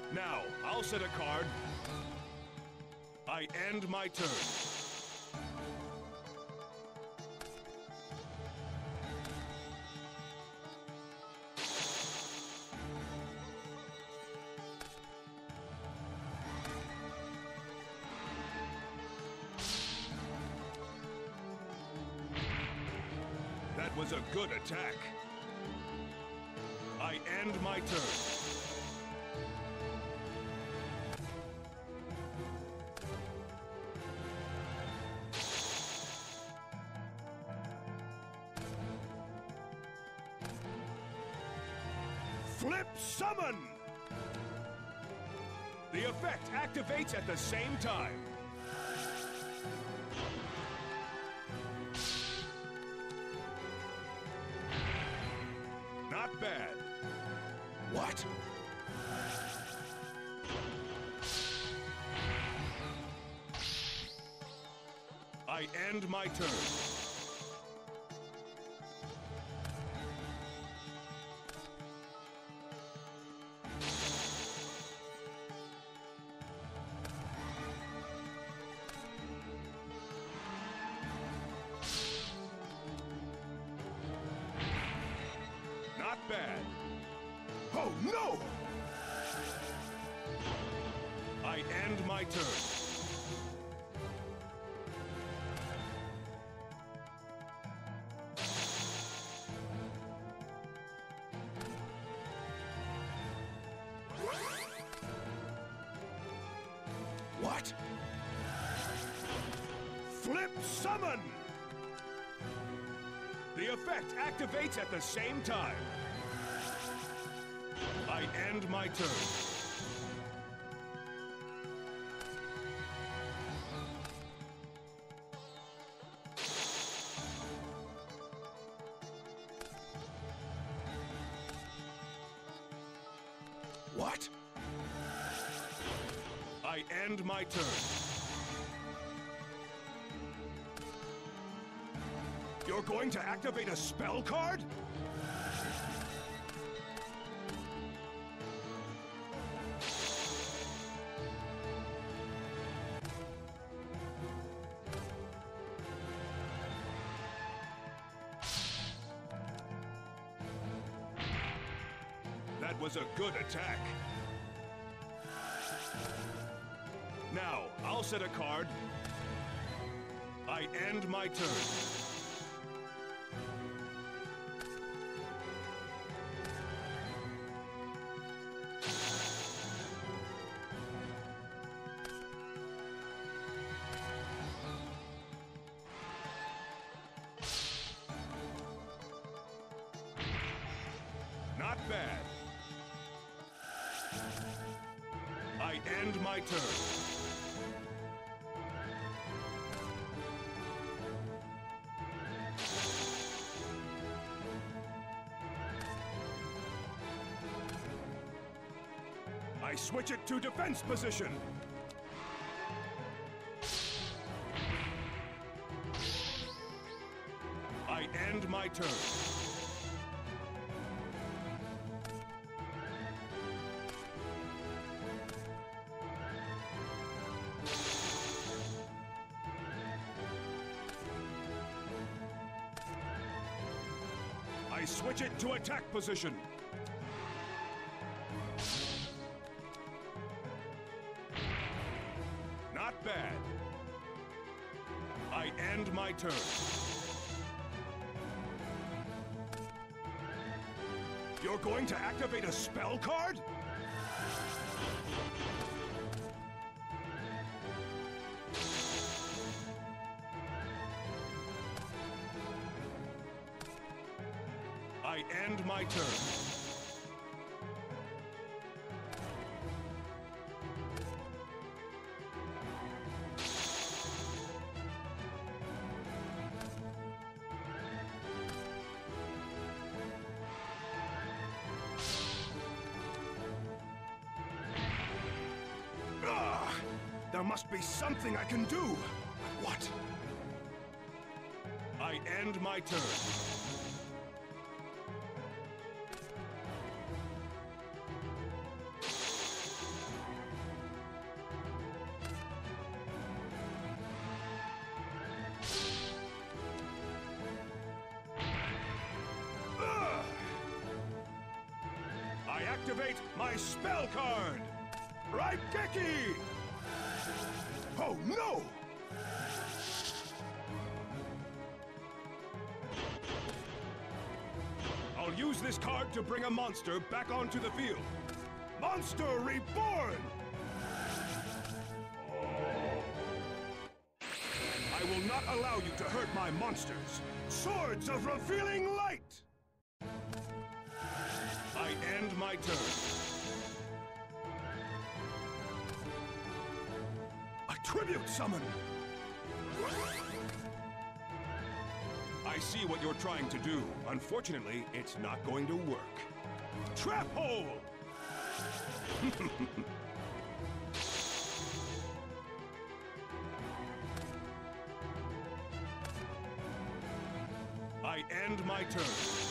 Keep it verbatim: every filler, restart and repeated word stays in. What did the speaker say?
Now, I'll set a card. I end my turn. That was a good attack. I end my turn. Flip Summon! The effect activates at the same time. Not bad. What? I end my turn. Not bad. Oh, no! I end my turn. What? Flip Summon! The effect activates at the same time. I end my turn. What? I end my turn. You're going to activate a spell card? That was a good attack. Now, I'll set a card. I end my turn. Not bad. I end my turn. I switch it to defense position. I end my turn. I switch it to attack position. Not bad. I end my turn. You're going to activate a spell card? I end my turn. Ah, there must be something I can do. What? I end my turn. activate my spell card! Raigeki! Oh no! I'll use this card to bring a monster back onto the field. Monster Reborn! I will not allow you to hurt my monsters. Swords of Revealing Light! I end my turn. A tribute summon! I see what you're trying to do. Unfortunately, it's not going to work. Trap hole! I end my turn.